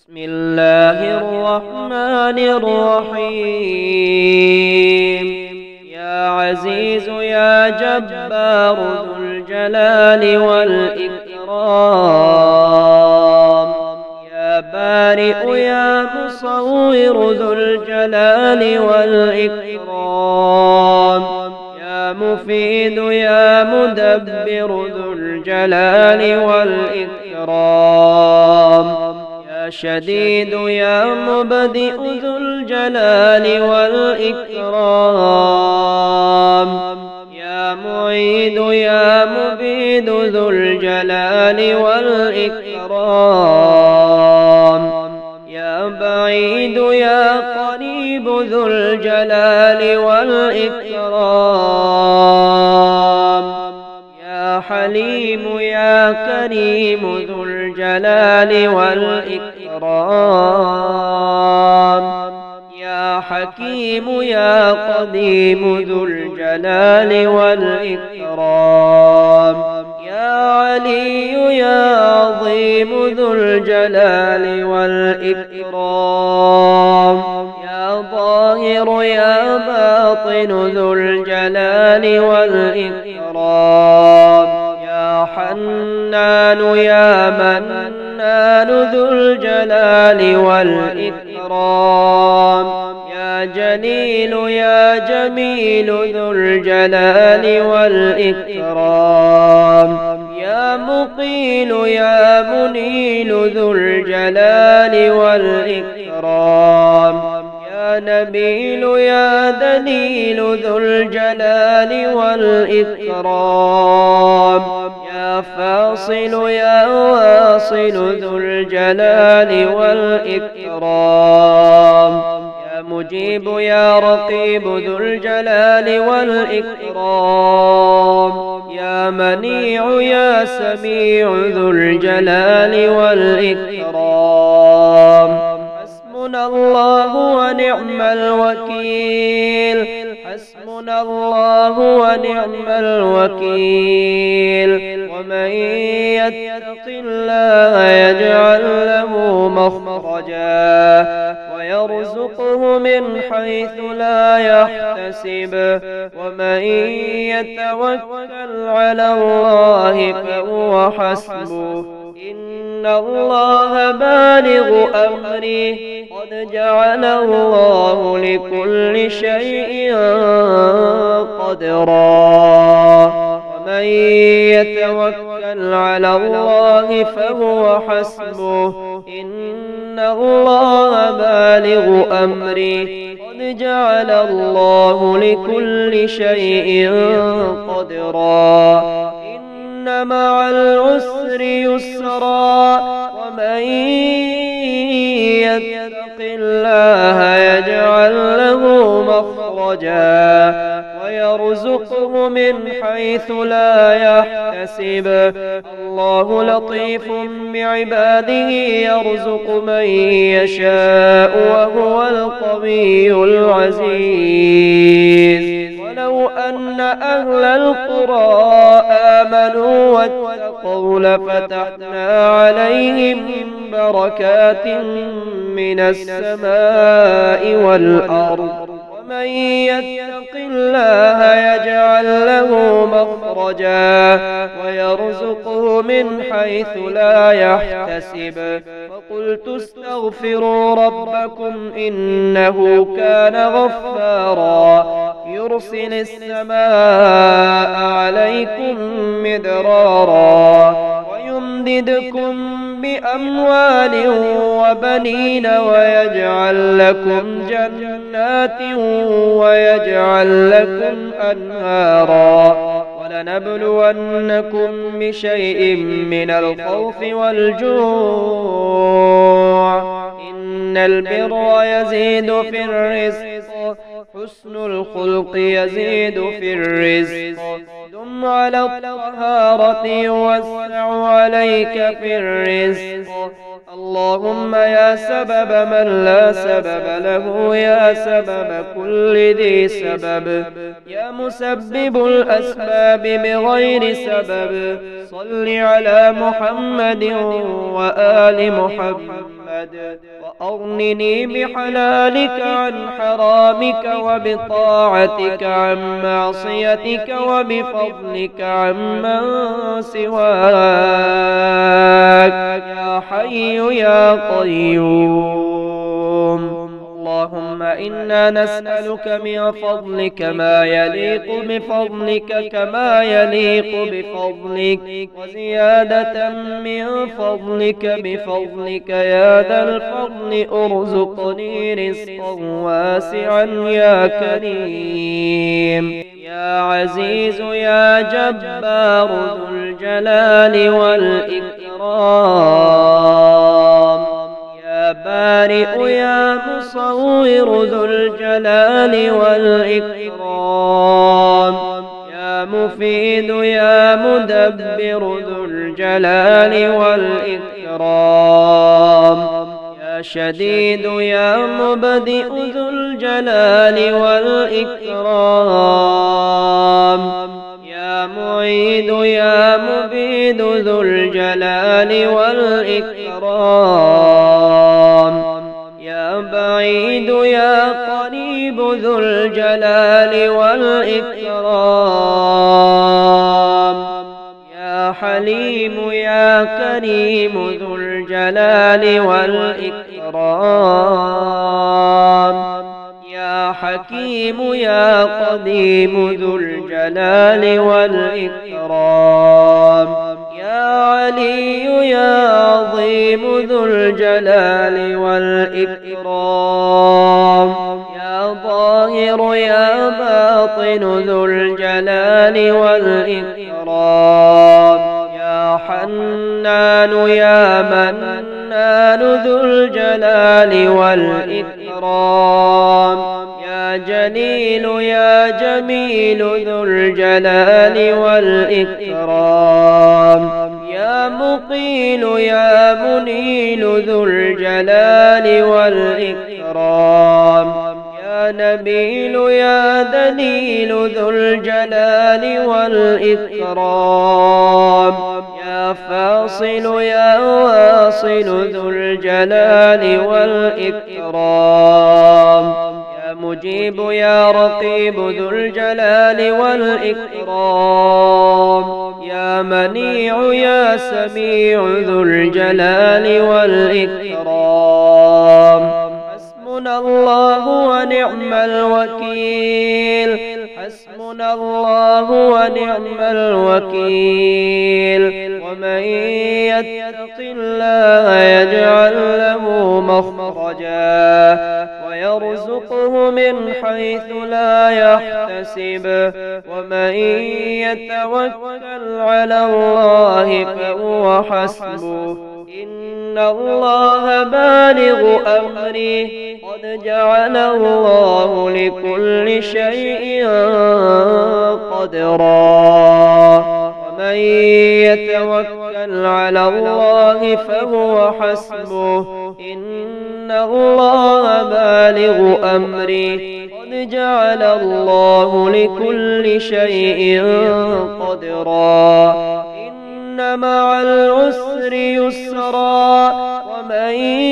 بسم الله الرحمن الرحيم. يا عزيز يا جبار ذو الجلال والإكرام، يا بارئ يا مصور ذو الجلال والإكرام، يا مفيد يا مدبر ذو الجلال والإكرام، يا شديد يا مبدئ ذو الجلال والإكرام، يا معيد يا مبيد ذو الجلال والإكرام، يا بعيد يا قريب ذو الجلال والإكرام، يا حليم يا كريم ذو الجلال والإكرام، يا حكيم يا قديم ذو الجلال والإكرام، يا علي يا عظيم ذو الجلال والإكرام، يا ظاهر يا باطن ذو الجلال والإكرام، يا حنان يا منان ذو الجلال والإكرام، يا جليل يا جميل ذو الجلال والإكرام، يا مقيل يا منيل ذو الجلال والإكرام، يا نبيل يا دليل ذو الجلال والإكرام، يا فاصل يا واصل ذو الجلال والإكرام، يا مجيب يا رقيب ذو الجلال والإكرام، يا منيع يا سميع ذو الجلال والإكرام. حسبنا الله ونعم الوكيل، حسبنا الله ونعم الوكيل. ومن يتق الله يجعل له مخرجا ويرزقه من حيث لا يحتسب، ومن يتوكل على الله فهو حسبه، إن الله بالغ أمره قد جعل الله لكل شيء قدرا. ومن يتوكل على الله فهو حسبه، إن الله بالغ أمره قد جعل الله لكل شيء قدرا. إن مع العسر يسرا، ومن يتق الله يجعل له مخرجا ويرزقه من حيث لا يحتسب. الله لطيف بعباده يرزق من يشاء وهو القوي العزيز. ولو أن أهل القرى آمنوا واتقوا لفتحنا عليهم بركات من السماء والأرض. ومن يتق الله يجعل له مخرجا ويرزقه من حيث لا يحتسب. فقلت استغفروا ربكم إنه كان غفارا، يرسل السماء عليكم مدرارا ويمددكم بأموال وبنين ويجعل لكم جنات ويجعل لكم أنهارا. ولنبلونكم بشيء من الخوف والجوع. إن البر يزيد في الرزق، حسن الخلق يزيد في الرزق. دم على الطهارة يوسع عليك في الرزق. اللهم يا سبب من لا سبب له، يا سبب كل ذي سبب، يا مسبب الأسباب بغير سبب، صل على محمد وآل محمد وأغنني بحلالك عن حرامك وبطاعتك عن معصيتك وبفضلك عمن سواك يا حي يا قيوم. اللهم إنا نسألك من فضلك ما يليق بفضلك كما يليق بفضلك، وزيادة من فضلك بفضلك يا ذا الفضل. ارزقني رزقا واسعا يا كريم يا عزيز يا جبار ذو الجلال والإكرام، يا بارئ يا مصور ذو الجلال والإكرام، يا مفيد يا مدبر ذو الجلال والإكرام، يا شديد يا مبدئ ذو الجلال والإكرام، يا معيد يا مبيد ذو الجلال والإكرام، يا بعيد يا قريب ذو الجلال والإكرام، يا حليم يا كريم ذو الجلال والإكرام، يا حكيم يا قديم ذو الجلال والإكرام، يا علي يا عظيم ذو الجلال والإكرام، يا ظاهر يا باطن ذو الجلال والإكرام، يا حنان يا منان ذو الجلال والإكرام، يا جليل يا جميل ذو الجلال والإكرام، يا مقيل يا منيل ذو الجلال والإكرام، يا نبيل يا دليل ذو الجلال والإكرام، يا فاصل يا واصل ذو الجلال والإكرام، يا مجيب يا رقيب ذو الجلال والإكرام، يا منيع يا سميع ذو الجلال والإكرام. حسبنا الله ونعم الوكيل، حسبنا الله ونعم الوكيل. ومن يتق الله يجعل له مخرجا ويرزقه من حيث لا يحتسب، ومن يتوكل على الله فهو حسبه، إن الله بالغ أمره قد جعل الله لكل شيء قدرا. ومن يتوكل على الله فهو حسبه، إن الله بالغ أمره قد جعل الله لكل شيء قدرا. إن مع العسر يسرا، ومن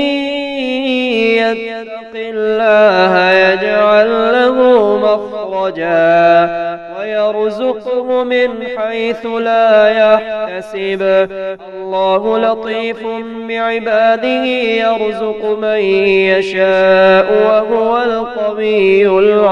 يتق الله يجعل له مخرجا ويرزقه من حيث لا يحتسب. الله لطيف بعباده يرزق من يشاء وهو القوي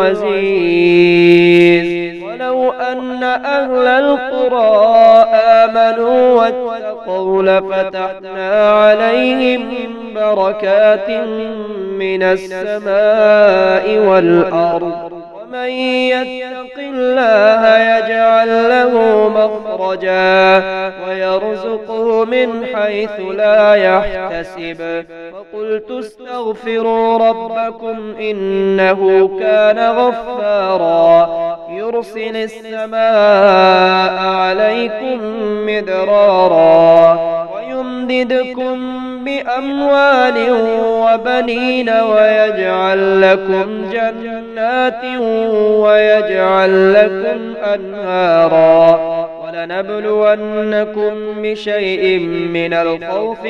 العزيز. ولو أن أهل القرى آمنوا واتقوا لفتحنا عليهم بركات من السماء والأرض. ومن يتق الله يجعل له مخرجا ويرزقه من حيث لا يحتسب. فقلت استغفروا ربكم إنه كان غفارا، يرسل السماء عليكم مدرارا ويمددكم بأموال وبنين ويجعل لكم جنات ويجعل لكم أنهارا. ولنبلونكم بشيء من الخوف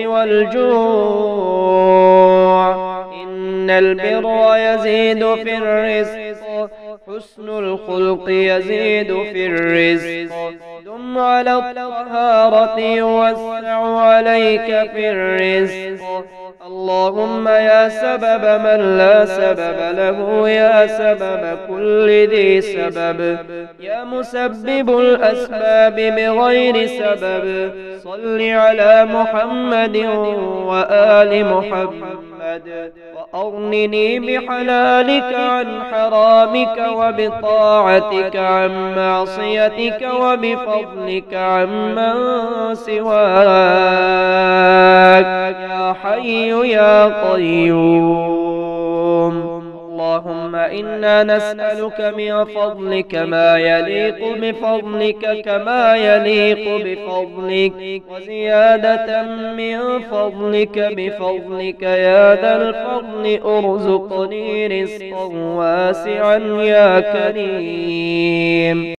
والجوع. إن البر يزيد في الرزق، حسن الخلق يزيد في الرزق. دم على الطهارة يوسع عليك في الرزق. اللهم يا سبب من لا سبب له، يا سبب كل ذي سبب، يا مسبب الأسباب بغير سبب، صل على محمد وآل محمد، وأغنني بحلالك عن حرامك، وبطاعتك عن معصيتك، وبفضلك عمن سواك يا حي يا قيوم. اللهم إنا نسألك من فضلك ما يليق بفضلك كما يليق بفضلك، وزيادة من فضلك بفضلك يا ذا الفضل. ارزقني رزقا واسعا يا كريم.